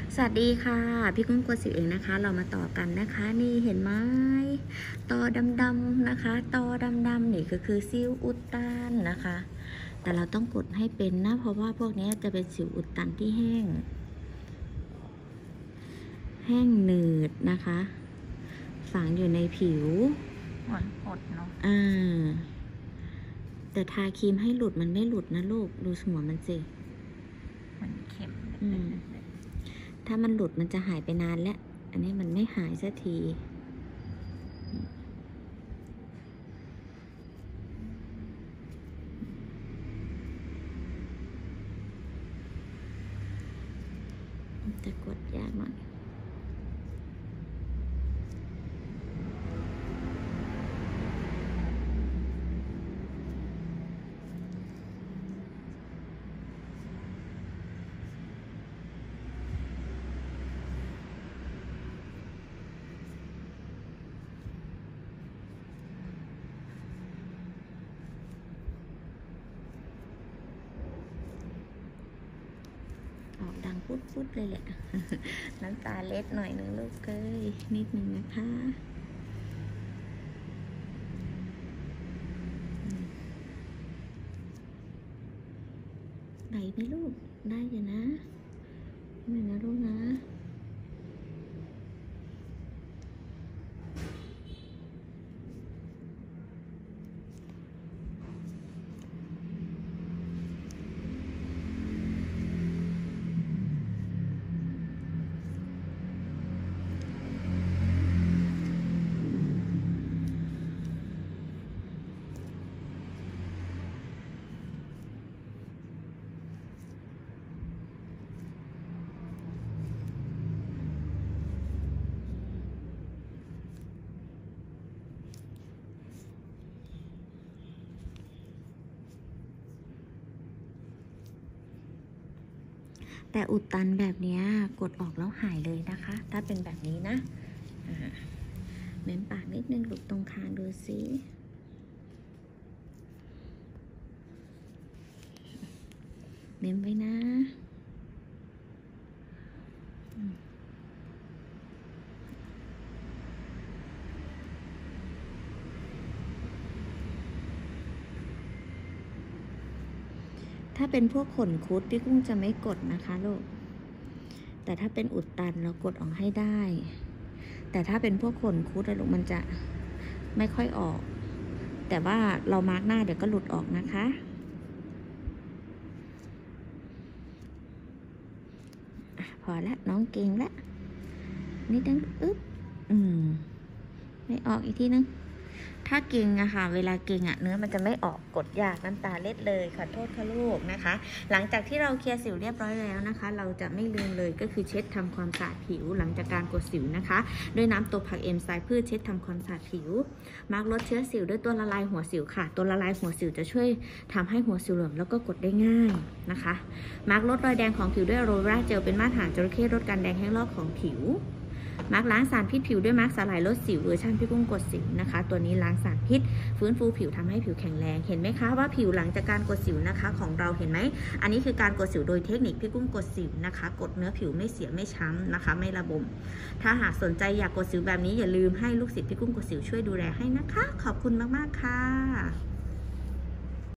สวัสดีค่ะพี่กุ้งกวสิวเองนะคะเรามาต่อกันนะคะนี่เห็นไหมตอดำๆนะคะตอดำๆนี่คือสิวอุดตันนะคะแต่เราต้องกดให้เป็นนะเพราะว่าพวกนี้จะเป็นสิวอุดตันที่แห้งหนืดนะคะฝังอยู่ในผิวเหมือนอดเนาะแต่ทาครีมให้หลุดมันไม่หลุดนะลูกดูหัวมันสิมันเข็มถ้ามันหลุดมันจะหายไปนานแล้วอันนี้มันไม่หายสักทีจะกดยากหน่อยออกดังพุดๆเลยแหละ น้ำตาเล็ดหน่อยนึงลูกเอ้ยนิดนึงนะคะได้ไหมลูกได้อยู่นะไม่นะลูกนะแต่อุดตันแบบนี้กดออกแล้วหายเลยนะคะถ้าเป็นแบบนี้นะเม้มปากนิดนึงหลุดตรงคางดูสิเม้มไว้นะถ้าเป็นพวกขนคุดพี่กุ้งจะไม่กดนะคะลูกแต่ถ้าเป็นอุดตันเรากดออกให้ได้แต่ถ้าเป็นพวกขนคุดลูกมันจะไม่ค่อยออกแต่ว่าเรามาร์กหน้าเดี๋ยวก็หลุดออกนะคะพอละน้องเก่งละนิดนึงอึ๊บไม่ออกอีกทีนึงถ้าเก่งอะค่ะเวลาเก่งอะเนื้อมันจะไม่ออกกดยากน้ำตาเล็ดเลยขอโทษค่ะลูกนะคะหลังจากที่เราเคลียร์สิวเรียบร้อยแล้วนะคะเราจะไม่ลืมเลยก็คือเช็ดทำความสะอาดผิวหลังจากการกดสิวนะคะด้วยน้ำตัวผักเอนไซม์พืชเช็ดทำความสะอาดผิวมาร์กลดเชื้อสิวด้วยตัวละลายหัวสิวค่ะตัวละลายหัวสิวจะช่วยทำให้หัวสิวเหลืองแล้วก็กดได้ง่ายนะคะมาร์กลดรอยแดงของผิวด้วยอะโรราเจลเป็นมาตรฐานจระเข้ลดการแดงแห้งลอกของผิวมาร์กล้างสารพิษผิวด้วยมาร์กสลายลดสิวเวอร์ชันพี่กุ้งกดสิวนะคะตัวนี้ล้างสารพิษฟื้นฟูผิวทำให้ผิวแข็งแรงเห็นไหมคะว่าผิวหลังจากการกดสิวนะคะของเราเห็นไหมอันนี้คือการกดสิวโดยเทคนิคพี่กุ้งกดสิวนะคะกดเนื้อผิวไม่เสียไม่ช้ำนะคะไม่ระบมถ้าหากสนใจอยากกดสิวแบบนี้อย่าลืมให้ลูกศิษย์พี่กุ้งกดสิวช่วยดูแลให้นะคะขอบคุณมากๆค่ะ